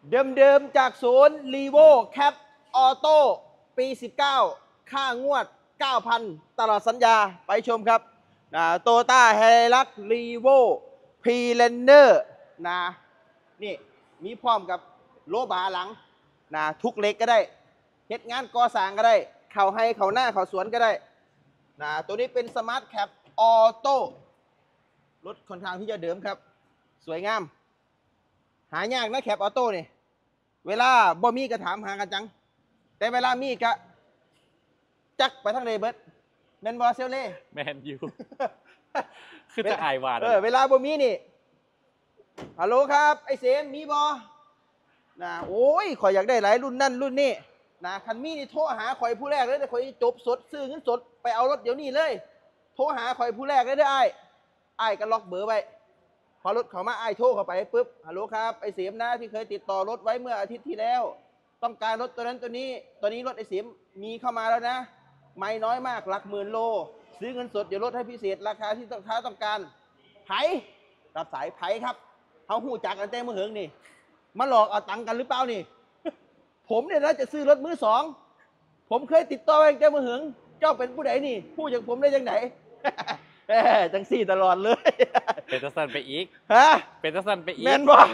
เดิมจากศูนย์รีโวแคปออโต้ปี 19 ค่างวด 9,000 ตลอดสัญญาไปชมครับโตต้าไฮลักรีโวพรีเลนเนอร์นะนี่มีพร้อมกับโลบาหลังนะทุกเล็กก็ได้เฮ็ดงานก่อสร้างก็ได้เข่าให้เข่าหน้าเข่าสวนก็ได้นะตัวนี้เป็นสมาร์ทแคปออโต้รถค่อนข้างที่จะเดิมครับสวยงามหายากนะแคปออโต้นี่เวลาบ่มีก็ถามหากันจังแต่เวลามีก็จักไปทั้งเลยเบิร์ดแมนบอเซลเล่แมนยู คือจะอายวาดเวลาบ่มีนี่ฮัลโหลครับไอเสมมีบอนะโอ้ยข่อยอยากได้หลายรุ่นนั่นรุ่นนี้นะคันมีนี่โทรหาข่อยผู้แรกเลยแต่ข่อยจบสดซื้อเงินสดไปเอารถเดี๋ยวนี้เลยโทรหาข่อยผู้แรกเลยได้ไอ้ก็ล็อกเบอร์ไว้พอรถเขามาไอ้โทรเข้าไปปุ๊บฮัลโหลครับไอเสมนะที่เคยติดต่อรถไว้เมื่ออาทิตย์ที่แล้วต้องการรถตัวนั้นตัวนี้ตอนนี้รถไอเสมมีเข้ามาแล้วนะไม่น้อยมากหลักหมื่นโลซื้อเงินสดเดี๋ยวลดให้พิเศษราคาที่ต้องการไผรับสายไผครับเขาหูจักกันแต่มือเหิงนี่มาหลอกเอาตังกันหรือเปล่านี่ ผมเนี่ยนะจะซื้อรถมือสองผมเคยติดต่อไปแต่มือเหิงเจ้าเป็นผู้ใดนี่พูดอย่างผมได้ยังไง จังสี่ตลอดเลยเป็นตะสันไปอีกฮะเป็นตะสันไปอีกแมนบอก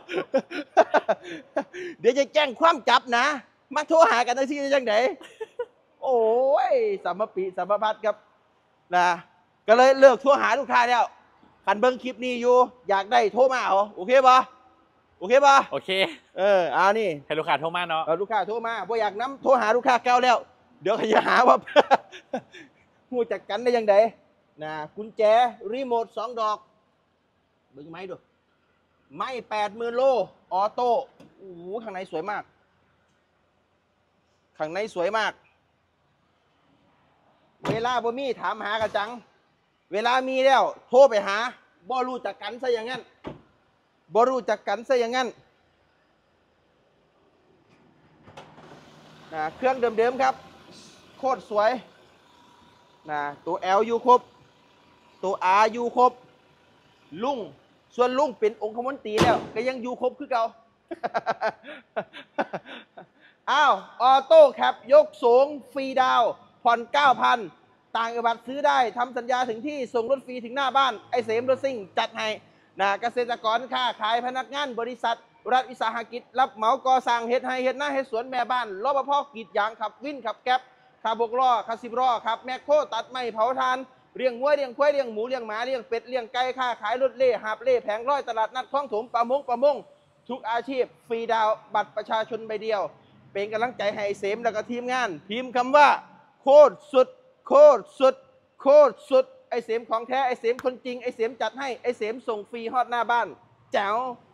เดี๋ยวจะแจ้งความจับนะมาโทรหากันจังสี่ได้ยังไง โอ้ยสัมภปีสัมภพัดครับนะก็เลยเลิกโทรหาลูกค้าแล้วคันเบิ้งคลิปนี้อยู่อยากได้โทรมาเหรอโอเคปะโอเคปะโอเคเอานี่ให้ลูกค้าโทรมาเนาะลูกค้าโทรมาบ่อยากน้ำโทรหาลูกค้าเก่าแล้วเดี๋ยวเขาจะหาว่า หูจักกันได้ยังไงนะกุญแจรีโมท2 ดอกเบิ้งไม้ดูไม้80,000 โลออโต้โอ้โหข้างในสวยมากข้างในสวยมากเวลาบ่มีถามหากระจังเวลามีแล้วโทรไปหาบ่รู้จักกันซะอย่างนั้นบ่รู้จักกันซะอย่างนั้นนะเครื่องเดิมๆครับโคตรสวยนะตัว L อยู่ครบตัว R อยู่ครบลุงส่วนลุงเป็นองคมนตรีแล้วก็ยังอยู่ครบคือเก่า อ้าวออโต้แคปยกสูงฟรีดาวผ่อน 9,000 ต่างกับบัตรซื้อได้ทำสัญญาถึงที่ส่งรถฟรีถึงหน้าบ้านไอเสมรถซิ่งจัดให้นะเกษตรกรค้าขายพนักงานบริษัทรัฐวิสาหกิจรับเหมาก่อสร้างเฮ็ดให้เฮ็ดหน้าเฮ็ดสวนแม่บ้านรปภกรีดยางขับวินขับแก๊ปขับ6 ล้อขับ10 ล้อขับแมคโครตัดไม้เผาทานเลี้ยงวัวเลี้ยงควายเลี้ยงหมูเลี้ยงหมาเลี้ยงเป็ดเลี้ยงไก่ค้าขายรถเล่หาบเล่แผงร้อยตลาดนัดคลองถมประมงทุกอาชีพฟรีดาวบัตรประชาชนใบเดียวเป็นกำลังใจให้เสมแล้วก็ทีมงานพิมพ์คำว่าโคตรสุดโคตรสุดโคตรสุดไอเสมของแท้ไอเสมคนจริงไอเสมจัดให้ไอเสมส่งฟรีฮอดหน้าบ้านแจ๋ว